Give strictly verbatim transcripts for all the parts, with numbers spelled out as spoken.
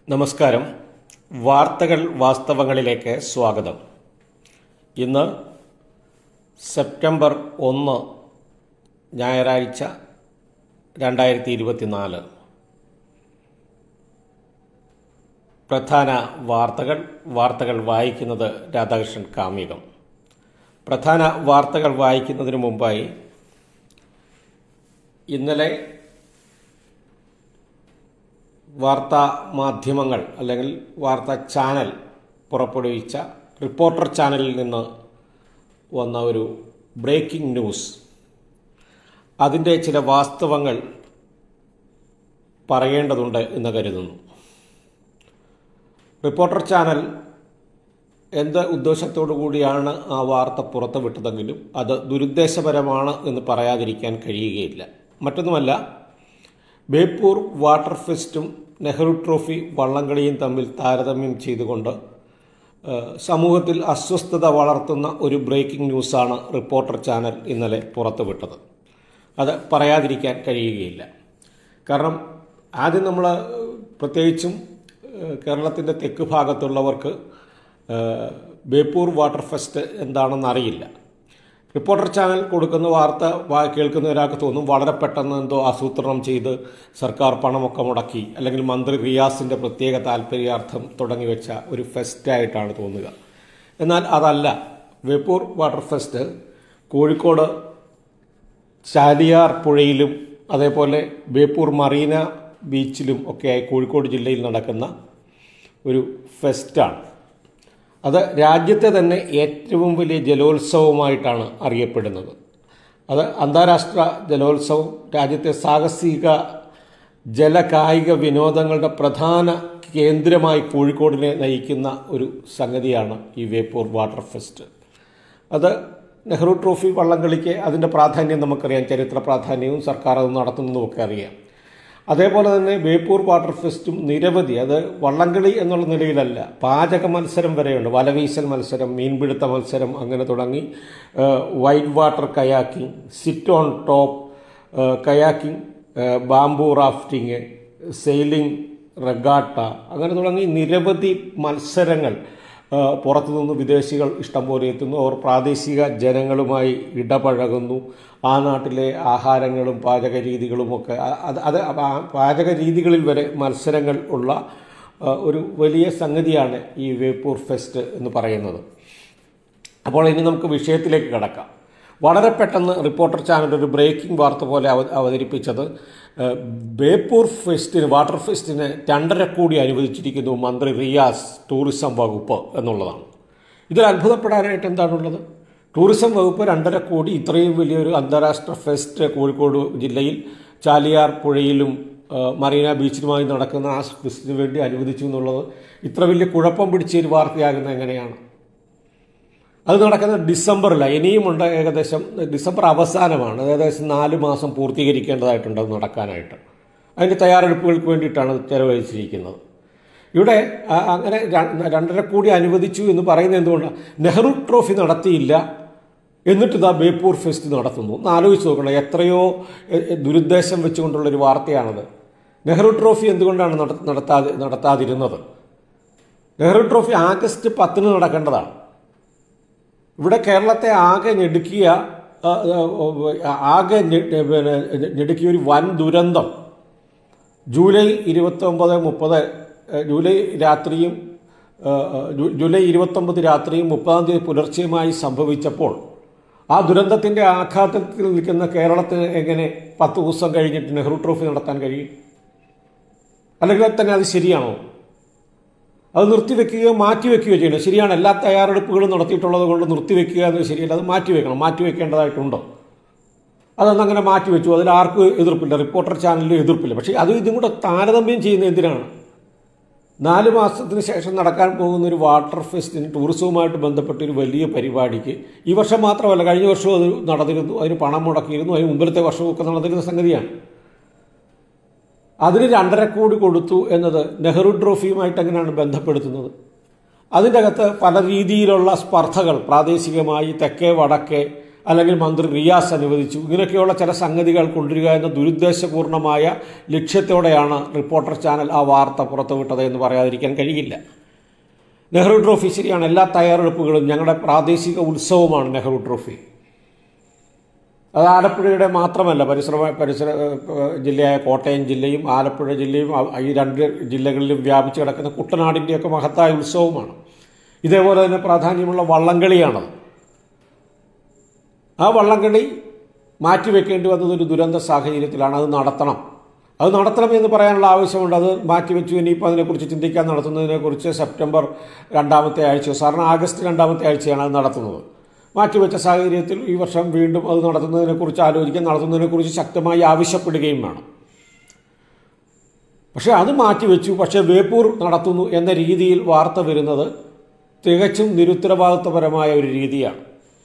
നമസ്കാരം. വാർത്തകൾ വാസ്തവങ്ങളിലേക്ക് സ്വാഗതം. ഇന്ന് സെപ്റ്റംബർ ഒന്ന് ഞായറാഴ്ച രണ്ടായിരത്തി ഇരുപത്തിനാല്. പ്രധാന വാർത്തകൾ വാർത്തകൾ വായിക്കുന്നത് രാധാകൃഷ്ണൻ കാമികം. പ്രധാന വാർത്തകൾ വായിക്കുന്നതിന് മുമ്പായി ഇന്നലെ വാർത്താ മാധ്യമങ്ങൾ അല്ലെങ്കിൽ വാർത്താ ചാനൽ പുറപ്പെടുവിച്ച റിപ്പോർട്ടർ ചാനലിൽ നിന്ന് വന്ന ഒരു ബ്രേക്കിംഗ് ന്യൂസ്, അതിൻ്റെ ചില വാസ്തവങ്ങൾ പറയേണ്ടതുണ്ട് എന്ന് കരുതുന്നു. റിപ്പോർട്ടർ ചാനൽ എന്ത് ഉദ്ദേശത്തോടു കൂടിയാണ് ആ വാർത്ത പുറത്തുവിട്ടതെങ്കിലും അത് ദുരുദ്ദേശപരമാണ് എന്ന് പറയാതിരിക്കാൻ കഴിയുകയില്ല. മറ്റൊന്നുമല്ല, ബേപ്പൂർ വാട്ടർ ഫെസ്റ്റും നെഹ്റു ട്രോഫി വള്ളംകളിയും തമ്മിൽ താരതമ്യം ചെയ്തുകൊണ്ട് സമൂഹത്തിൽ അസ്വസ്ഥത വളർത്തുന്ന ഒരു ബ്രേക്കിംഗ് ന്യൂസാണ് റിപ്പോർട്ടർ ചാനൽ ഇന്നലെ പുറത്തുവിട്ടത്. അത് പറയാതിരിക്കാൻ കഴിയുകയില്ല. കാരണം ആദ്യം നമ്മൾ പ്രത്യേകിച്ചും കേരളത്തിൻ്റെ തെക്ക് ഭാഗത്തുള്ളവർക്ക് ബേപ്പൂർ വാട്ടർ ഫെസ്റ്റ് എന്താണെന്ന് അറിയില്ല. റിപ്പോർട്ടർ ചാനൽ കൊടുക്കുന്ന വാർത്ത കേൾക്കുന്ന ഒരാൾക്ക് തോന്നും വളരെ പെട്ടെന്ന് എന്തോ ആസൂത്രണം ചെയ്ത് സർക്കാർ പണമൊക്കെ മുടക്കി അല്ലെങ്കിൽ മന്ത്രി റിയാസിൻ്റെ പ്രത്യേക താല്പര്യാർത്ഥം തുടങ്ങി വെച്ച ഒരു ഫെസ്റ്റായിട്ടാണ് തോന്നുക. എന്നാൽ അതല്ല. ബേപ്പൂർ വാട്ടർ ഫെസ്റ്റ് കോഴിക്കോട് ചാലിയാർ പുഴയിലും അതേപോലെ ബേപ്പൂർ മറീന ബീച്ചിലും ഒക്കെയായി കോഴിക്കോട് ജില്ലയിൽ നടക്കുന്ന ഒരു ഫെസ്റ്റാണ്. അത് രാജ്യത്തെ തന്നെ ഏറ്റവും വലിയ ജലോത്സവമായിട്ടാണ് അറിയപ്പെടുന്നത്. അത് അന്താരാഷ്ട്ര ജലോത്സവം, രാജ്യത്തെ സാഹസിക ജലകായിക വിനോദങ്ങളുടെ പ്രധാന കേന്ദ്രമായി കോഴിക്കോടിനെ നയിക്കുന്ന ഒരു സംഗതിയാണ് ഈ ബേപ്പൂർ വാട്ടർ ഫെസ്റ്റ്. അത് നെഹ്റു ട്രോഫി വള്ളംകളിക്ക് അതിൻ്റെ പ്രാധാന്യം നമുക്കറിയാം, ചരിത്ര പ്രാധാന്യവും സർക്കാർ അത് നടത്തുന്നതുമൊക്കെ അറിയാം. അതേപോലെ തന്നെ ബേപ്പൂർ വാട്ടർ ഫെസ്റ്റും നിരവധി, അത് വള്ളംകളി എന്നുള്ള നിലയിലല്ല, പാചക മത്സരം വരെയുണ്ട്, വലവീശൽ മത്സരം, മീൻപിടുത്ത മത്സരം, അങ്ങനെ തുടങ്ങി white water kayaking, sit on top kayaking, bamboo rafting, sailing, regatta, അങ്ങനെ തുടങ്ങി നിരവധി മത്സരങ്ങൾ. പുറത്തുനിന്ന് വിദേശികൾ ഇഷ്ടംപോലെ എത്തുന്നു. അവർ പ്രാദേശിക ജനങ്ങളുമായി ഇടപഴകുന്നു. ആ നാട്ടിലെ ആഹാരങ്ങളും പാചക രീതികളുമൊക്കെ അത് അത് പാചക രീതികളിൽ വരെ മത്സരങ്ങൾ ഉള്ള ഒരു വലിയ സംഗതിയാണ് ഈ ബേപ്പൂർ ഫെസ്റ്റ് എന്ന് പറയുന്നത്. അപ്പോൾ ഇനി നമുക്ക് വിഷയത്തിലേക്ക് കടക്കാം. വളരെ പെട്ടെന്ന് റിപ്പോർട്ടർ ചാനൽ ഒരു ബ്രേക്കിംഗ് വാർത്ത പോലെ അവതരിപ്പിച്ചത് ബേപ്പൂർ ഫെസ്റ്റിന് വാട്ടർ ഫെസ്റ്റിന് രണ്ടര കോടി അനുവദിച്ചിരിക്കുന്നു മന്ത്രി റിയാസ്, ടൂറിസം വകുപ്പ് എന്നുള്ളതാണ്. ഇതിൽ അത്ഭുതപ്പെടാനായിട്ട് എന്താണുള്ളത്? ടൂറിസം വകുപ്പ് രണ്ടര കോടി ഇത്രയും വലിയൊരു അന്താരാഷ്ട്ര ഫെസ്റ്റ് കോഴിക്കോട് ജില്ലയിൽ ചാലിയാർ പുഴയിലും മറീന ബീച്ചിലുമായി നടക്കുന്ന ആ ഫെസ്റ്റിന് വേണ്ടി അനുവദിച്ചു എന്നുള്ളത് ഇത്ര വലിയ കുഴപ്പം പിടിച്ചൊരു വാർത്തയാകുന്നത് എങ്ങനെയാണ്? അത് നടക്കുന്നത് ഡിസംബറിലാണ്. ഇനിയുമുണ്ട്, ഏകദേശം ഡിസംബർ അവസാനമാണ്. ഏകദേശം നാല് മാസം പൂർത്തീകരിക്കേണ്ടതായിട്ടുണ്ട് അത് നടക്കാനായിട്ട്. അതിൻ്റെ തയ്യാറെടുപ്പുകൾക്ക് വേണ്ടിയിട്ടാണ് ചെലവഴിച്ചിരിക്കുന്നത്. ഇവിടെ അങ്ങനെ രണ്ടര കോടി അനുവദിച്ചു എന്ന് പറയുന്നത് എന്തുകൊണ്ടാണ്? നെഹ്റു ട്രോഫി നടത്തിയില്ല, എന്നിട്ട് ഇതാ ബേപ്പൂർ ഫെസ്റ്റ് നടത്തുന്നു. ഒന്ന് ആലോചിച്ച് നോക്കണം, എത്രയോ ദുരുദ്ദേശം വെച്ചുകൊണ്ടുള്ളൊരു വാർത്തയാണത്. നെഹ്റു ട്രോഫി എന്തുകൊണ്ടാണ് നടത്താതെ നടത്താതിരുന്നത്? നെഹ്റു ട്രോഫി ആഗസ്റ്റ് പത്തിന് നടക്കേണ്ടതാണ്. ഇവിടെ കേരളത്തെ ആകെ ഞെടുക്കിയ ആകെ പിന്നെ ഞെടുക്കിയ ഒരു വൻ ദുരന്തം ജൂലൈ ഇരുപത്തൊമ്പത് മുപ്പത് ജൂലൈ രാത്രിയും ജൂലൈ ഇരുപത്തൊമ്പത് രാത്രിയും മുപ്പതാം തീയതി പുലർച്ചെയുമായി സംഭവിച്ചപ്പോൾ ആ ദുരന്തത്തിൻ്റെ ആഘാതത്തിൽ നിൽക്കുന്ന കേരളത്തിന് എങ്ങനെ പത്ത് ദിവസം കഴിഞ്ഞിട്ട് നെഹ്റു ട്രോഫി നടത്താൻ കഴിയും? അല്ലെങ്കിൽ തന്നെ അത് ശരിയാണോ? അത് നിർത്തിവെക്കുകയോ മാറ്റിവെക്കുകയോ ചെയ്യണം. ശരിയാണ്, എല്ലാ തയ്യാറെടുപ്പുകളും നടത്തിയിട്ടുള്ളത് കൊണ്ട് നിർത്തിവെക്കുക എന്ന് ശരിയല്ല, അത് മാറ്റിവെക്കണം. മാറ്റിവെക്കേണ്ടതായിട്ടുണ്ടോ? അതൊന്നങ്ങനെ മാറ്റിവെച്ചു, അതിൽ ആർക്കും എതിർപ്പില്ല, റിപ്പോർട്ടർ ചാനലിലും എതിർപ്പില്ല. പക്ഷേ അത് ഇതും കൂടെ താരതമ്യം ചെയ്യുന്നത് എന്തിനാണ്? നാല് മാസത്തിന് ശേഷം നടക്കാൻ പോകുന്ന ഒരു വാട്ടർ ഫെസ്റ്റിന്, ടൂറിസവുമായിട്ട് ബന്ധപ്പെട്ട ഒരു വലിയ പരിപാടിക്ക് ഈ വർഷം മാത്രമല്ല, കഴിഞ്ഞ വർഷവും അത് നടന്നിരുന്നു, അതിന് പണം മുടക്കിയിരുന്നു, അതിന് മുമ്പിലത്തെ വർഷമൊക്കെ നടന്നിരുന്ന സംഗതിയാണ്. അതിന് രണ്ടര കോടി കൊടുത്തു എന്നത് നെഹ്റു ട്രോഫിയുമായിട്ട് എങ്ങനെയാണ് ബന്ധപ്പെടുത്തുന്നത്? അതിൻ്റെ അകത്ത് പല രീതിയിലുള്ള സ്പർദ്ധകൾ, പ്രാദേശികമായി തെക്കേ വടക്കേ അല്ലെങ്കിൽ മന്ത്രി റിയാസ് അനുവദിച്ചു, ഇങ്ങനെയൊക്കെയുള്ള ചില സംഗതികൾ കൊണ്ടുവരിക എന്ന ദുരുദ്ദേശപൂർണമായ ലക്ഷ്യത്തോടെയാണ് റിപ്പോർട്ടർ ചാനൽ ആ വാർത്ത പുറത്തുവിട്ടത് എന്ന് പറയാതിരിക്കാൻ കഴിയില്ല. നെഹ്റു ട്രോഫി ശരിയാണ്, എല്ലാ തയ്യാറെടുപ്പുകളും, ഞങ്ങളുടെ പ്രാദേശിക ഉത്സവമാണ് നെഹ്റു ട്രോഫി. അത് ആലപ്പുഴയുടെ മാത്രമല്ല, പരിസര പരിസര ജില്ലയായ കോട്ടയം ജില്ലയും ആലപ്പുഴ ജില്ലയും ഈ രണ്ട് ജില്ലകളിലും വ്യാപിച്ചു കിടക്കുന്ന കുട്ടനാടിൻ്റെയൊക്കെ മഹത്തായ ഉത്സവമാണ്. ഇതേപോലെ തന്നെ പ്രാധാന്യമുള്ള വള്ളംകളിയാണത്. ആ വള്ളംകളി മാറ്റിവെക്കേണ്ടി വന്നതൊരു ദുരന്ത സാഹചര്യത്തിലാണ്. അത് നടത്തണം അത് നടത്തണമെന്ന് പറയാനുള്ള ആവശ്യമുണ്ട്. അത് മാറ്റിവെച്ചു. ഇനിയിപ്പോൾ അതിനെക്കുറിച്ച് ചിന്തിക്കാൻ നടത്തുന്നതിനെക്കുറിച്ച് സെപ്റ്റംബർ രണ്ടാമത്തെ ആഴ്ച, സാറിന് ആഗസ്റ്റ് രണ്ടാമത്തെ ആഴ്ചയാണ് അത് നടത്തുന്നത്. മാറ്റിവെച്ച സാഹചര്യത്തിൽ ഈ വർഷം വീണ്ടും അത് നടത്തുന്നതിനെക്കുറിച്ച് ആലോചിക്കാൻ, നടത്തുന്നതിനെക്കുറിച്ച് ശക്തമായി ആവശ്യപ്പെടുകയും വേണം. പക്ഷേ അത് മാറ്റിവെച്ചു, പക്ഷേ ബേപ്പൂർ നടത്തുന്നു എന്ന രീതിയിൽ വാർത്ത വരുന്നത് തികച്ചും നിരുത്തരവാദിത്വപരമായ ഒരു രീതിയാണ്.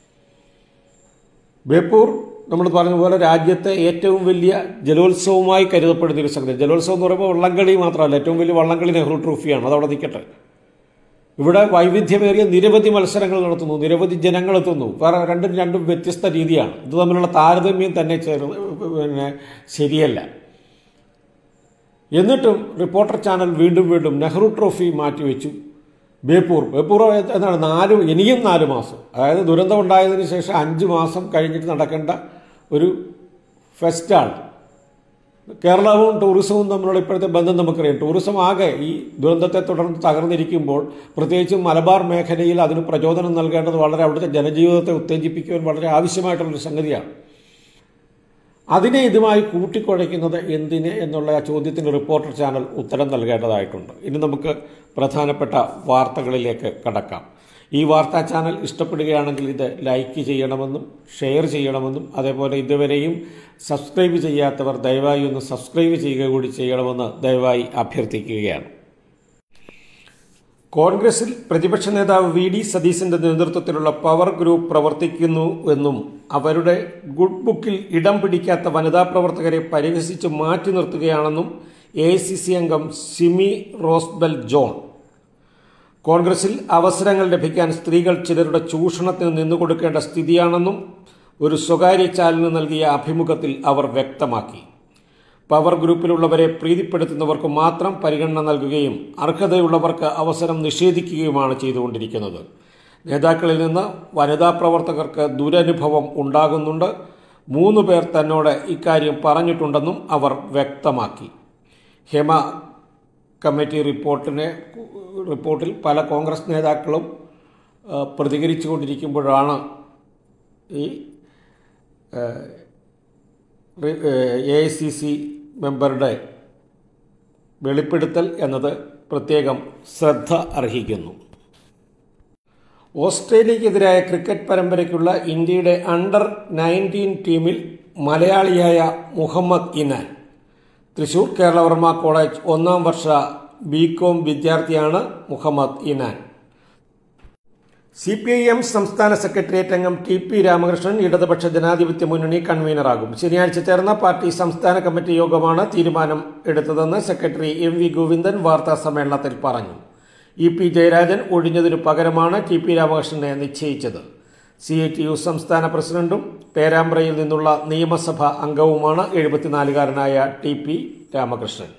ബേപ്പൂർ നമ്മൾ പറഞ്ഞതുപോലെ രാജ്യത്തെ ഏറ്റവും വലിയ ജലോത്സവമായി കരുതപ്പെടുന്ന ഒരു സംഗതി. ജലോത്സവം എന്ന് പറയുമ്പോൾ വള്ളംകളി മാത്രമല്ല, ഏറ്റവും വലിയ വള്ളംകളി നെഹ്റു ട്രോഫിയാണ്. അതവിടെ നിൽക്കട്ടെ. ഇവിടെ വൈവിധ്യമേറിയ നിരവധി മത്സരങ്ങൾ നടത്തുന്നു, നിരവധി ജനങ്ങൾ എത്തുന്നു. വേറെ രണ്ടും രണ്ടും വ്യത്യസ്ത രീതിയാണ്. ഇത് തമ്മിലുള്ള താരതമ്യം തന്നെ പിന്നെ ശരിയല്ല. എന്നിട്ടും റിപ്പോർട്ടർ ചാനൽ വീണ്ടും വീണ്ടും നെഹ്റു ട്രോഫി മാറ്റിവെച്ചു. ബേപ്പൂർ ബേപ്പൂർ എന്താണ് നാല് ഇനിയും നാല് മാസം അതായത് ദുരന്തം ഉണ്ടായതിനു ശേഷം അഞ്ച് മാസം കഴിഞ്ഞിട്ട് നടക്കേണ്ട ഒരു ഫെസ്റ്റാണ്. കേരളവും ടൂറിസവും തമ്മിലുള്ള ഇപ്പോഴത്തെ ബന്ധം നമുക്കറിയാം. ടൂറിസം ആകെ ഈ ദുരന്തത്തെ തുടർന്ന് തകർന്നിരിക്കുമ്പോൾ പ്രത്യേകിച്ചും മലബാർ മേഖലയിൽ അതിന് പ്രചോദനം നൽകേണ്ടത് വളരെ അവിടുത്തെ ജനജീവിതത്തെ ഉത്തേജിപ്പിക്കുവാൻ വളരെ ആവശ്യമായിട്ടുള്ളൊരു സംഗതിയാണ്. അതിനെ ഇതുമായി കൂട്ടിക്കുഴയ്ക്കുന്നത് എന്തിന് എന്നുള്ള ആ ചോദ്യത്തിന് റിപ്പോർട്ടർ ചാനൽ ഉത്തരം നൽകേണ്ടതായിട്ടുണ്ട്. ഇനി നമുക്ക് പ്രധാനപ്പെട്ട വാർത്തകളിലേക്ക് കടക്കാം. ഈ വാർത്താ ചാനൽ ഇഷ്ടപ്പെടുകയാണെങ്കിൽ ഇത് ലൈക്ക് ചെയ്യണമെന്നും ഷെയർ ചെയ്യണമെന്നും അതേപോലെ ഇതുവരെയും സബ്സ്ക്രൈബ് ചെയ്യാത്തവർ ദയവായി ഒന്ന് സബ്സ്ക്രൈബ് ചെയ്യുക കൂടി ചെയ്യണമെന്ന് ദയവായി അഭ്യർത്ഥിക്കുകയാണ്. കോൺഗ്രസിൽ പ്രതിപക്ഷ നേതാവ് വി ഡി സതീശന്റെ നേതൃത്വത്തിലുള്ള പവർ ഗ്രൂപ്പ് പ്രവർത്തിക്കുന്നു എന്നും അവരുടെ ഗുഡ് ബുക്കിൽ ഇടം പിടിക്കാത്ത വനിതാ പ്രവർത്തകരെ പരിഹസിച്ച് മാറ്റി നിർത്തുകയാണെന്നും എ ഐ സി സി അംഗം സിമി റോസ്ബെൽ ജോൺ. കോൺഗ്രസിൽ അവസരങ്ങൾ ലഭിക്കാൻ സ്ത്രീകൾ ചിലരുടെ ചൂഷണത്തിന് നിന്നുകൊടുക്കേണ്ട സ്ഥിതിയാണെന്നും ഒരു സ്വകാര്യ ചാനലിന് നൽകിയ അഭിമുഖത്തിൽ അവർ വ്യക്തമാക്കി. പവർ ഗ്രൂപ്പിലുള്ളവരെ പ്രീതിപ്പെടുത്തുന്നവർക്ക് മാത്രം പരിഗണന നൽകുകയും അർഹതയുള്ളവർക്ക് അവസരം നിഷേധിക്കുകയുമാണ് ചെയ്തുകൊണ്ടിരിക്കുന്നത്. നേതാക്കളിൽ നിന്ന് വനിതാ പ്രവർത്തകർക്ക് ദുരനുഭവം ഉണ്ടാകുന്നുണ്ട്. മൂന്ന് പേർ തന്നോട് ഇക്കാര്യം പറഞ്ഞിട്ടുണ്ടെന്നും അവർ വ്യക്തമാക്കി. ഹേമ കമ്മിറ്റി റിപ്പോർട്ടിനെ റിപ്പോർട്ടിൽ പല കോൺഗ്രസ് നേതാക്കളും പ്രതികരിച്ചുകൊണ്ടിരിക്കുമ്പോഴാണ് ഈ എ ഐ സി സി മെമ്പറുടെ വെളിപ്പെടുത്തൽ എന്നത് പ്രത്യേകം ശ്രദ്ധ അർഹിക്കുന്നു. ഓസ്ട്രേലിയക്കെതിരായ ക്രിക്കറ്റ് പരമ്പരയ്ക്കുള്ള ഇന്ത്യയുടെ അണ്ടർ നയൻറ്റീൻ ടീമിൽ മലയാളിയായ മുഹമ്മദ് ഇനാൻ. തൃശൂർ കേരളവർമ്മ കോളേജ് ഒന്നാം വർഷ ബി കോം വിദ്യാർത്ഥിയാണ് Muhammad Inan. C P I M സംസ്ഥാന സെക്രട്ടേറിയറ്റ് അംഗം ടി പി രാമകൃഷ്ണൻ ഇടതുപക്ഷ ജനാധിപത്യ മുന്നണി കൺവീനറാകും. ശനിയാഴ്ച ചേർന്ന പാർട്ടി സംസ്ഥാന കമ്മിറ്റി യോഗമാണ് തീരുമാനം എടുത്തതെന്ന് സെക്രട്ടറി എം വി ഗോവിന്ദൻ വാർത്താ സമ്മേളനത്തിൽ പറഞ്ഞു. ഇ പി ജയരാജൻ ഒഴിഞ്ഞതിനു പകരമാണ് ടി പി രാമകൃഷ്ണനെ നിശ്ചയിച്ചത്. സി ഐ ടി യു സംസ്ഥാന പ്രസിഡന്റും പേരാമ്പ്രയിൽ നിന്നുള്ള നിയമസഭാ അംഗവുമാണ് എഴുപത്തിനാലുകാരനായ T P Ramakrishnan.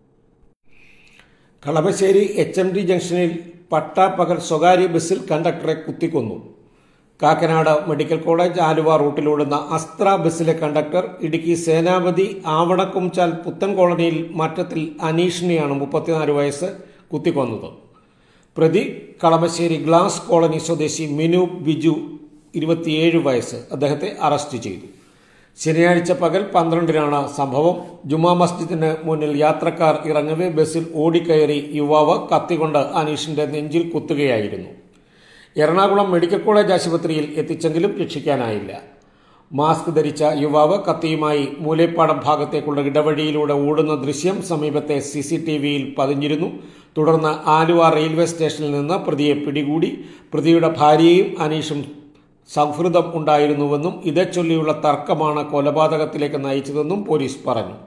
Kalamassery H M D ജംഗ്ഷനിൽ പട്ടാപ്പകൽ സ്വകാര്യ ബസ്സിൽ കണ്ടക്ടറെ കുത്തിക്കൊന്നു. കാക്കനാട് മെഡിക്കൽ കോളേജ് ആലുവ റൂട്ടിലോടുന്ന അസ്ത്ര ബസ്സിലെ കണ്ടക്ടർ ഇടുക്കി സേനാപതി ആവണക്കുംചാൽ പുത്തൻ കോളനിയിൽ മറ്റത്തിൽ അനീഷിനെയാണ് മുപ്പത്തിനാല് വയസ്സ് കുത്തിക്കൊന്നത്. പ്രതി കളമശ്ശേരി ഗ്ലാസ് കോളനി സ്വദേശി മിനു ബിജു ഇരുപത്തിയേഴ് വയസ്സ്. അദ്ദേഹത്തെ അറസ്റ്റ് ചെയ്തു. ശനിയാഴ്ച പകൽ പന്ത്രണ്ടിനാണ് സംഭവം. ജുമാ മസ്ജിദിന് മുന്നിൽ യാത്രക്കാർ ഇറങ്ങവേ ബസ്സിൽ ഓടിക്കയറി യുവാവ് കത്തികൊണ്ട് അനീഷിന്റെ നെഞ്ചിൽ കുത്തുകയായിരുന്നു. എറണാകുളം മെഡിക്കൽ കോളേജ് ആശുപത്രിയിൽ എത്തിച്ചെങ്കിലും രക്ഷിക്കാനായില്ല. മാസ്ക് ധരിച്ച യുവാവ് കത്തിയുമായി മൂലേപ്പാടം ഭാഗത്തേക്കുള്ള ഇടവഴിയിലൂടെ ഓടുന്ന ദൃശ്യം സമീപത്തെ സി സി ടി വിയിൽ പതിഞ്ഞിരുന്നു. തുടർന്ന് ആലുവ റെയിൽവേ സ്റ്റേഷനിൽ നിന്ന് പ്രതിയെ പിടികൂടി. പ്രതിയുടെ ഭാര്യയും അനീഷും സൗഹൃദം ഉണ്ടായിരുന്നുവെന്നും ഇതേ ചൊല്ലിയുള്ള തർക്കമാണ് കൊലപാതകത്തിലേക്ക് നയിച്ചതെന്നും പോലീസ് പറഞ്ഞു.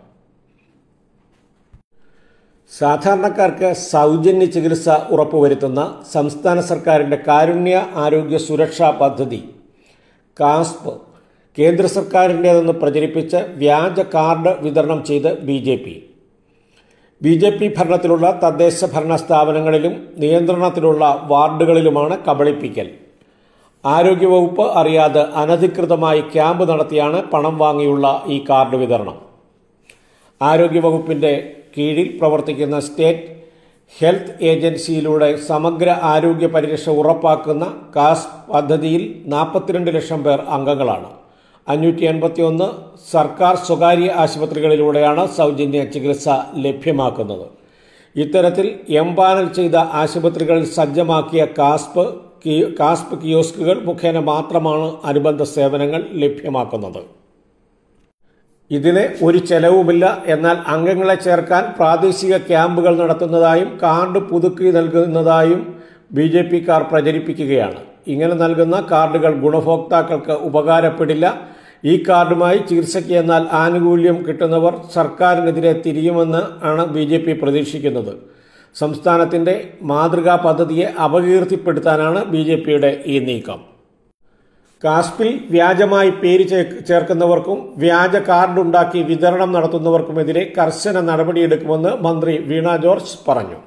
സാധാരണക്കാർക്ക് സൗജന്യ ചികിത്സ ഉറപ്പുവരുത്തുന്ന സംസ്ഥാന സർക്കാരിന്റെ കാരുണ്യ ആരോഗ്യ സുരക്ഷാ പദ്ധതി കാസ്പ് കേന്ദ്ര സർക്കാരിൻ്റേതെന്ന് പ്രചരിപ്പിച്ച് വ്യാജ കാർഡ് വിതരണം ചെയ്ത് B J P B J P ഭരണത്തിലുള്ള തദ്ദേശ ഭരണ സ്ഥാപനങ്ങളിലും നിയന്ത്രണത്തിലുള്ള വാർഡുകളിലുമാണ് കബളിപ്പിക്കൽ. ആരോഗ്യവകുപ്പ് അറിയാതെ അനധികൃതമായി ക്യാമ്പ് നടത്തിയാണ് പണം വാങ്ങിയുള്ള ഈ കാർഡ് വിതരണം. ആരോഗ്യവകുപ്പിന്റെ കീഴിൽ പ്രവർത്തിക്കുന്ന സ്റ്റേറ്റ് ഹെൽത്ത് ഏജൻസിയിലൂടെ സമഗ്ര ആരോഗ്യ പരിരക്ഷ ഉറപ്പാക്കുന്ന കാസ് പദ്ധതിയിൽ നാൽപ്പത്തിരണ്ട് ലക്ഷം പേർ അംഗങ്ങളാണ്. അഞ്ഞൂറ്റി എൺപത്തി ഒന്ന് സർക്കാർ സ്വകാര്യ ആശുപത്രികളിലൂടെയാണ് സൗജന്യ ചികിത്സ ലഭ്യമാക്കുന്നത്. ഇത്തരത്തിൽ എംപാനൽ ചെയ്ത ആശുപത്രികളിൽ സജ്ജമാക്കിയ കാസ്പ് കാസ്പ് കിയോസ്കുകൾ മുഖേന മാത്രമാണ് അനുബന്ധ സേവനങ്ങൾ ലഭ്യമാക്കുന്നത്. ഇതിന് ഒരു ചെലവുമില്ല. എന്നാൽ അംഗങ്ങളെ ചേർക്കാൻ പ്രാദേശിക ക്യാമ്പുകൾ നടത്തുന്നതായും കാർഡ് പുതുക്കി നൽകുന്നതായും ബി ജെ പിക്കാർ പ്രചരിപ്പിക്കുകയാണ്. ഇങ്ങനെ നൽകുന്ന കാർഡുകൾ ഗുണഭോക്താക്കൾക്ക് ഉപകാരപ്പെടില്ല. ഈ കാർഡുമായി ചികിത്സയ്ക്ക് എന്നാൽ ആനുകൂല്യം കിട്ടുന്നവർ സർക്കാരിനെതിരെ തിരിയുമെന്ന് ആണ് ബി ജെ പി പ്രതീക്ഷിക്കുന്നത്. സംസ്ഥാനത്തിന്റെ മാതൃകാ പദ്ധതിയെ അപകീർത്തിപ്പെടുത്താനാണ് ബി ജെ പിയുടെ ഈ നീക്കം. കാസ്പിൽ വ്യാജമായി പേര് ചേർക്കുന്നവർക്കും വ്യാജ കാർഡുണ്ടാക്കി വിതരണം നടത്തുന്നവർക്കുമെതിരെ കർശന നടപടിയെടുക്കുമെന്ന് മന്ത്രി വീണ ജോർജ് പറഞ്ഞു.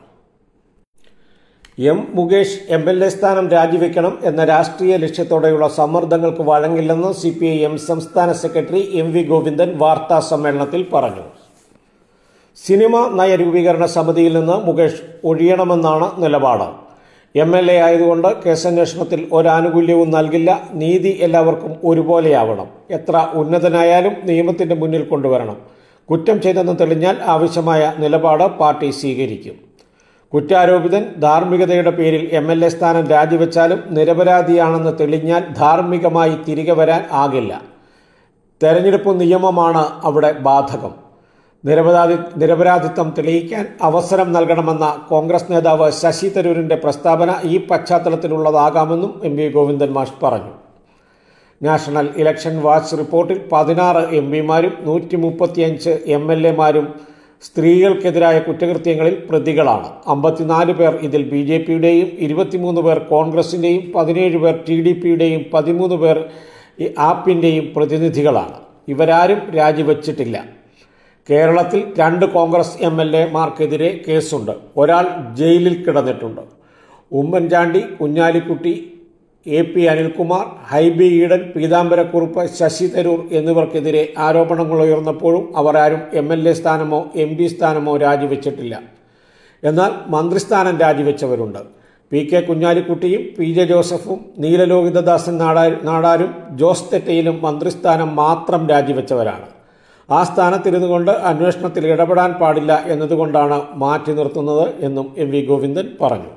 M Mukesh M L A സ്ഥാനം രാജിവെക്കണം എന്ന രാഷ്ട്രീയ ലക്ഷ്യത്തോടെയുള്ള സമ്മർദ്ദങ്ങൾക്ക് വഴങ്ങില്ലെന്ന് സി പി ഐ എം സംസ്ഥാന സെക്രട്ടറി എം വി ഗോവിന്ദൻ വാർത്താ സമ്മേളനത്തിൽ പറഞ്ഞു. സിനിമ നയരൂപീകരണ സമിതിയിൽ നിന്ന് മുകേഷ് ഒഴിയണമെന്നാണ് നിലപാട്. എം എൽ എ ആയതുകൊണ്ട് കേസന്വേഷണത്തിൽ ഒരാനുകൂല്യവും നൽകില്ല. നീതി എല്ലാവർക്കും ഒരുപോലെയാവണം. എത്ര ഉന്നതനായാലും നിയമത്തിന്റെ മുന്നിൽ കൊണ്ടുവരണം. കുറ്റം ചെയ്തെന്ന് തെളിഞ്ഞാൽ ആവശ്യമായ നിലപാട് പാർട്ടി സ്വീകരിക്കും. കുറ്റാരോപിതൻ ധാർമ്മികതയുടെ പേരിൽ എം എൽ എ സ്ഥാനം രാജിവെച്ചാലും നിരപരാധിയാണെന്ന് തെളിഞ്ഞാൽ ധാർമ്മികമായി തിരികെ വരാൻ ആകില്ല. തെരഞ്ഞെടുപ്പ് നിയമമാണ് അവിടെ ബാധകം. നിരപരാധി നിരപരാധിത്വം തെളിയിക്കാൻ അവസരം നൽകണമെന്ന കോൺഗ്രസ് നേതാവ് ശശി തരൂരിന്റെ പ്രസ്താവന ഈ പശ്ചാത്തലത്തിലുള്ളതാകാമെന്നും എം വി ഗോവിന്ദൻ മാഷ് പറഞ്ഞു. നാഷണൽ ഇലക്ഷൻ വാച്ച് റിപ്പോർട്ടിൽ പതിനാറ് എം പിമാരും നൂറ്റി മുപ്പത്തിയഞ്ച് എം എൽ എമാരും സ്ത്രീകൾക്കെതിരായ കുറ്റകൃത്യങ്ങളിൽ പ്രതികളാണ്. അമ്പത്തിനാല് പേർ ഇതിൽ ബി ജെ പിയുടെയും ഇരുപത്തിമൂന്ന് പേർ കോൺഗ്രസിന്റെയും പതിനേഴ് പേർ ടി ഡി പിയുടെയും പതിമൂന്ന് പേർ ആപ്പിന്റെയും പ്രതിനിധികളാണ്. ഇവരാരും രാജിവെച്ചിട്ടില്ല. കേരളത്തിൽ രണ്ട് കോൺഗ്രസ് എം എൽ എമാർക്കെതിരെ കേസുണ്ട്. ഒരാൾ ജയിലിൽ കിടന്നിട്ടുണ്ട്. ഉമ്മൻചാണ്ടി, കുഞ്ഞാലിക്കുട്ടി, എ പി അനിൽകുമാർ, ഹൈബി ഈഡൻ, പീതാംബരക്കുറുപ്പ്, ശശി തരൂർ എന്നിവർക്കെതിരെ ആരോപണങ്ങൾ ഉയർന്നപ്പോഴും അവർ ആരും എം എൽ എ സ്ഥാനമോ എം പി സ്ഥാനമോ രാജിവെച്ചിട്ടില്ല. എന്നാൽ മന്ത്രിസ്ഥാനം രാജിവെച്ചവരുണ്ട്. പി കെ കുഞ്ഞാലിക്കുട്ടിയും പി ജെ ജോസഫും നീലലോഹിതദാസൻ നാടാരും ജോസ് തെറ്റയിലും മന്ത്രിസ്ഥാനം മാത്രം രാജിവെച്ചവരാണ്. ആ സ്ഥാനത്തിരുന്നു കൊണ്ട് അന്വേഷണത്തിൽ ഇടപെടാൻ പാടില്ല എന്നതുകൊണ്ടാണ് മാറ്റി നിർത്തുന്നത് എന്നും എം വി ഗോവിന്ദൻ പറഞ്ഞു.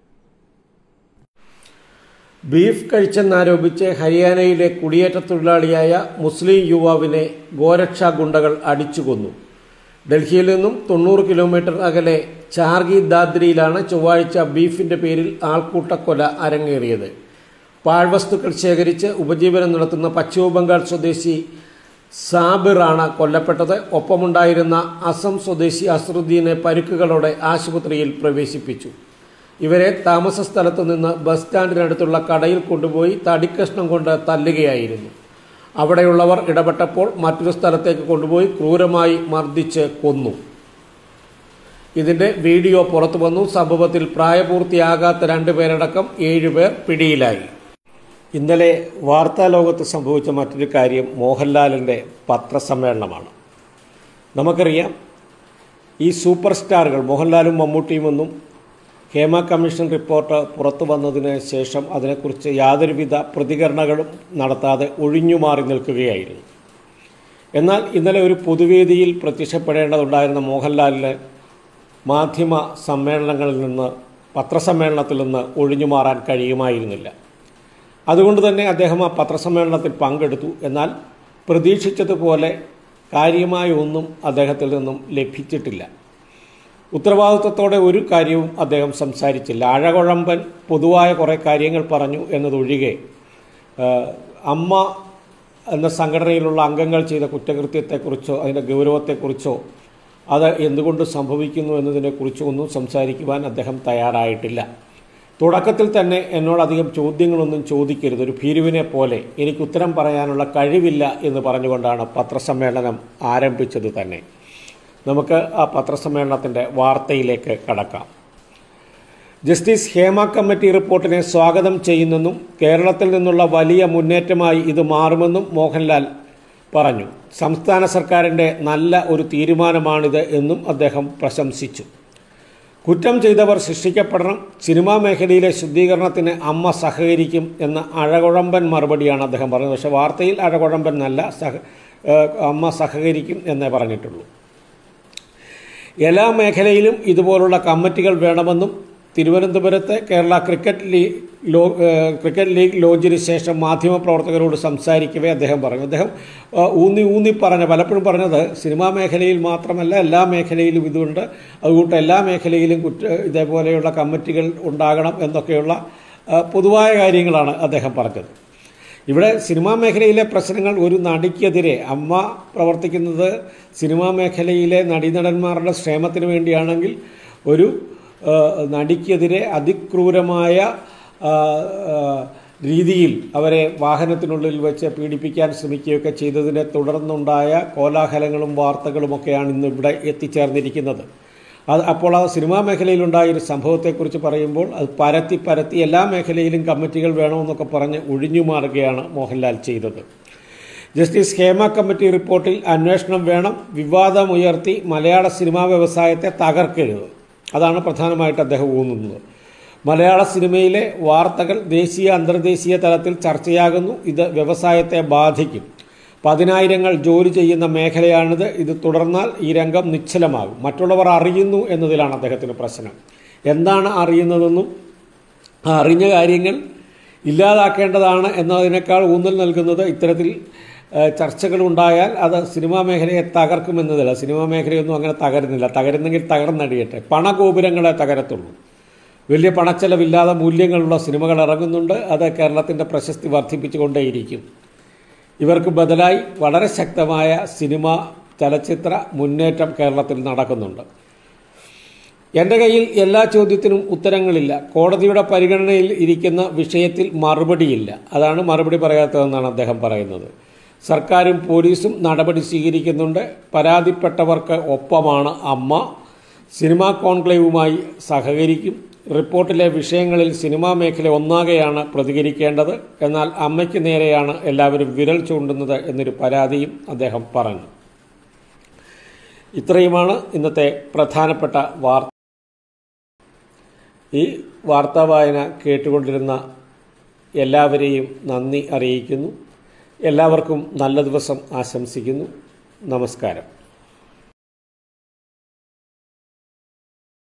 ബീഫ് കഴിച്ചെന്നാരോപിച്ച് ഹരിയാനയിലെ കുടിയേറ്റ തൊഴിലാളിയായ മുസ്ലിം യുവാവിനെ ഗോരക്ഷാ ഗുണ്ടകൾ അടിച്ചുകൊന്നു. ഡൽഹിയിൽ നിന്നും തൊണ്ണൂറ് കിലോമീറ്റർ അകലെ ചാർഗി ദാദ്രിയിലാണ് ചൊവ്വാഴ്ച ബീഫിന്റെ പേരിൽ ആൾക്കൂട്ടക്കൊല അരങ്ങേറിയത്. പാഴ്വസ്തുക്കൾ ശേഖരിച്ച് ഉപജീവനം നടത്തുന്ന പശ്ചിമബംഗാൾ സ്വദേശി സാബിറാണ് കൊല്ലപ്പെട്ടത്. ഒപ്പമുണ്ടായിരുന്ന അസം സ്വദേശി അസറുദ്ദീനെ പരിക്കുകളോടെ ആശുപത്രിയിൽ പ്രവേശിപ്പിച്ചു. ഇവരെ താമസ സ്ഥലത്ത് നിന്ന് ബസ് സ്റ്റാൻഡിനടുത്തുള്ള കടയിൽ കൊണ്ടുപോയി തടിക്കഷ്ണം കൊണ്ട് തല്ലുകയായിരുന്നു. അവിടെയുള്ളവർ ഇടപെട്ടപ്പോൾ മറ്റൊരു സ്ഥലത്തേക്ക് കൊണ്ടുപോയി ക്രൂരമായി മർദ്ദിച്ച് കൊന്നു. ഇതിന്റെ വീഡിയോ പുറത്തു വന്നു. സംഭവത്തിൽ പ്രായപൂർത്തിയാകാത്ത രണ്ടുപേരടക്കം ഏഴുപേർ പിടിയിലായി. ഇന്നലെ വാർത്താലോകത്ത് സംഭവിച്ച മറ്റൊരു കാര്യം മോഹൻലാലിൻ്റെ പത്രസമ്മേളനമാണ്. നമുക്കറിയാം, ഈ സൂപ്പർ സ്റ്റാറുകൾ മോഹൻലാലും മമ്മൂട്ടിയുമൊന്നും ഹേമ കമ്മീഷൻ റിപ്പോർട്ട് പുറത്തു വന്നതിന് ശേഷം അതിനെക്കുറിച്ച് യാതൊരുവിധ പ്രതികരണങ്ങളും നടത്താതെ ഒഴിഞ്ഞുമാറി നിൽക്കുകയായിരുന്നു. എന്നാൽ ഇന്നലെ ഒരു പൊതുവേദിയിൽ പ്രത്യക്ഷപ്പെടേണ്ടതുണ്ടായിരുന്ന മോഹൻലാലിന് മാധ്യമ സമ്മേളനങ്ങളിൽ നിന്ന് പത്രസമ്മേളനത്തിൽ നിന്ന് ഒഴിഞ്ഞുമാറാൻ കഴിയുമായിരുന്നില്ല. അതുകൊണ്ട് തന്നെ അദ്ദേഹം ആ പത്രസമ്മേളനത്തിൽ പങ്കെടുത്തു. എന്നാൽ പ്രതീക്ഷിച്ചതുപോലെ കാര്യമായ ഒന്നും അദ്ദേഹത്തിൽ നിന്നും ലഭിച്ചിട്ടില്ല. ഉത്തരവാദിത്വത്തോടെ ഒരു കാര്യവും അദ്ദേഹം സംസാരിച്ചില്ല. അഴകുഴമ്പൻ പൊതുവായ കുറേ കാര്യങ്ങൾ പറഞ്ഞു എന്നതൊഴികെ അമ്മ എന്ന സംഘടനയിലുള്ള അംഗങ്ങൾ ചെയ്ത കുറ്റകൃത്യത്തെക്കുറിച്ചോ അതിൻ്റെ ഗൗരവത്തെക്കുറിച്ചോ അത് എന്തുകൊണ്ട് സംഭവിക്കുന്നു എന്നതിനെക്കുറിച്ചോ ഒന്നും സംസാരിക്കുവാൻ അദ്ദേഹം തയ്യാറായിട്ടില്ല. തുടക്കത്തിൽ തന്നെ എന്നോടധികം ചോദ്യങ്ങളൊന്നും ചോദിക്കരുത്, ഒരു ഭീരുവിനെ പോലെ എനിക്ക് ഉത്തരം പറയാനുള്ള കഴിവില്ല എന്ന് പറഞ്ഞുകൊണ്ടാണ് പത്രസമ്മേളനം ആരംഭിച്ചത് തന്നെ. നമുക്ക് ആ പത്രസമ്മേളനത്തിൻ്റെ വാർത്തയിലേക്ക് കടക്കാം. ജസ്റ്റിസ് ഹേമ കമ്മിറ്റി റിപ്പോർട്ടിനെ സ്വാഗതം ചെയ്യുന്നെന്നും കേരളത്തിൽ നിന്നുള്ള വലിയ മുന്നേറ്റമായി ഇത് മാറുമെന്നും മോഹൻലാൽ പറഞ്ഞു. സംസ്ഥാന സർക്കാരിൻ്റെ നല്ല ഒരു തീരുമാനമാണിത് എന്നും അദ്ദേഹം പ്രശംസിച്ചു. കുറ്റം ചെയ്തവർ ശിക്ഷിക്കപ്പെടണം, സിനിമാ മേഖലയിലെ ശുദ്ധീകരണത്തിന് അമ്മ സഹകരിക്കും എന്ന അഴകുഴമ്പൻ മറുപടിയാണ് അദ്ദേഹം പറഞ്ഞത്. പക്ഷേ വാർത്തയിൽ അഴകുഴമ്പൻ എന്നല്ല, സഹ അമ്മ സഹകരിക്കും എന്നേ പറഞ്ഞിട്ടുള്ളൂ. എല്ലാ മേഖലയിലും ഇതുപോലുള്ള കമ്മിറ്റികൾ വേണമെന്നും തിരുവനന്തപുരത്ത് കേരള ക്രിക്കറ്റ് ലീഗ് ലോ ക്രിക്കറ്റ് ലീഗ് ലോഞ്ചിന് ശേഷം മാധ്യമപ്രവർത്തകരോട് സംസാരിക്കവേ അദ്ദേഹം പറഞ്ഞു. അദ്ദേഹം ഊന്നി ഊന്നി പറഞ്ഞ പലപ്പോഴും പറഞ്ഞത് സിനിമാ മേഖലയിൽ മാത്രമല്ല എല്ലാ മേഖലയിലും ഇതുണ്ട്, അതുകൊണ്ട് എല്ലാ മേഖലയിലും കുറ്റ ഇതേപോലെയുള്ള കമ്മിറ്റികൾ ഉണ്ടാകണം എന്നൊക്കെയുള്ള പൊതുവായ കാര്യങ്ങളാണ് അദ്ദേഹം പറഞ്ഞത്. ഇവിടെ സിനിമാ മേഖലയിലെ പ്രശ്നങ്ങൾ ഒരു നടിക്കെതിരെ അമ്മ പ്രവർത്തിക്കുന്നത് സിനിമാ മേഖലയിലെ നടീനടന്മാരുടെ ക്ഷേമത്തിന് വേണ്ടിയാണെങ്കിൽ ഒരു നടിക്കെതിരെ അതിക്രൂരമായ രീതിയിൽ അവരെ വാഹനത്തിനുള്ളിൽ വെച്ച് പീഡിപ്പിക്കാൻ ശ്രമിക്കുകയൊക്കെ ചെയ്തതിനെ തുടർന്നുണ്ടായ കോലാഹലങ്ങളും വാർത്തകളുമൊക്കെയാണ് ഇന്ന് ഇവിടെ എത്തിച്ചേർന്നിരിക്കുന്നത്. അത് അപ്പോൾ ആ സിനിമാ മേഖലയിലുണ്ടായൊരു സംഭവത്തെക്കുറിച്ച് പറയുമ്പോൾ അത് പരത്തി പരത്തി എല്ലാ മേഖലയിലും കമ്മിറ്റികൾ വേണമെന്നൊക്കെ പറഞ്ഞ് ഒഴിഞ്ഞു മാറുകയാണ് മോഹൻലാൽ ചെയ്തത്. ജസ്റ്റിസ് ഹേമ കമ്മിറ്റി റിപ്പോർട്ടിൽ അന്വേഷണം വേണം, വിവാദമുയർത്തി മലയാള സിനിമാ വ്യവസായത്തെ തകർക്കരുത്, അതാണ് പ്രധാനമായിട്ട് അദ്ദേഹം ഊന്നുന്നത്. മലയാള സിനിമയിലെ വാർത്തകൾ ദേശീയ അന്തർദേശീയ തലത്തിൽ ചർച്ചയാകുന്നു, ഇത് വ്യവസായത്തെ ബാധിക്കും. പതിനായിരങ്ങൾ ജോലി ചെയ്യുന്ന മേഖലയാണിത്, ഇത് തുടർന്നാൽ ഈ രംഗം നിശ്ചലമാകും. മറ്റുള്ളവർ അറിയുന്നു എന്നതിലാണ് അദ്ദേഹത്തിന് പ്രശ്നം. എന്താണ് അറിയുന്നതെന്നും ആ അറിഞ്ഞ കാര്യങ്ങൾ ഇല്ലാതാക്കേണ്ടതാണ് എന്നതിനേക്കാൾ ഊന്നൽ നൽകുന്നത് ഇത്തരത്തിൽ ചർച്ചകളുണ്ടായാൽ അത് സിനിമാ മേഖലയെ തകർക്കുമെന്നതല്ല. സിനിമാ മേഖലയൊന്നും അങ്ങനെ തകരുന്നില്ല, തകരുന്നെങ്കിൽ തകർന്നടിയട്ടെ. പണഗോപുരങ്ങളെ തകരത്തുള്ളൂ. വലിയ പണച്ചെലവില്ലാതെ മൂല്യങ്ങളുള്ള സിനിമകൾ ഇറങ്ങുന്നുണ്ട്, അത് കേരളത്തിൻ്റെ പ്രശസ്തി വർദ്ധിപ്പിച്ചുകൊണ്ടേയിരിക്കും. ഇവർക്ക് ബദലായി വളരെ ശക്തമായ സിനിമ ചലച്ചിത്ര മുന്നേറ്റം കേരളത്തിൽ നടക്കുന്നുണ്ട്. എൻ്റെ കയ്യിൽ എല്ലാ ചോദ്യത്തിനും ഉത്തരങ്ങളില്ല, കോടതിയുടെ പരിഗണനയിൽ ഇരിക്കുന്ന വിഷയത്തിൽ മറുപടിയില്ല, അതാണ് മറുപടി പറയാത്തതെന്നാണ് അദ്ദേഹം പറയുന്നത്. സർക്കാരും പോലീസും നടപടി സ്വീകരിക്കുന്നുണ്ട്, പരാതിപ്പെട്ടവർക്ക് ഒപ്പമാണ് അമ്മ, സിനിമാ കോൺക്ലേവുമായി സഹകരിക്കും, റിപ്പോർട്ടിലെ വിഷയങ്ങളിൽ സിനിമാ മേഖല ഒന്നാകെയാണ് പ്രതികരിക്കേണ്ടത്, എന്നാൽ അമ്മയ്ക്ക് നേരെയാണ് എല്ലാവരും വിരൽ ചൂണ്ടുന്നത് എന്നൊരു പരാതിയും അദ്ദേഹം പറഞ്ഞു. ഇത്രയുമാണ് ഇന്നത്തെ പ്രധാനപ്പെട്ട വാർത്ത. ഈ വാർത്താ വായന കേട്ടുകൊണ്ടിരുന്ന എല്ലാവരെയും നന്ദി അറിയിക്കുന്നു. എല്ലാവർക്കും നല്ല ദിവസം ആശംസിക്കുന്നു. നമസ്കാരം.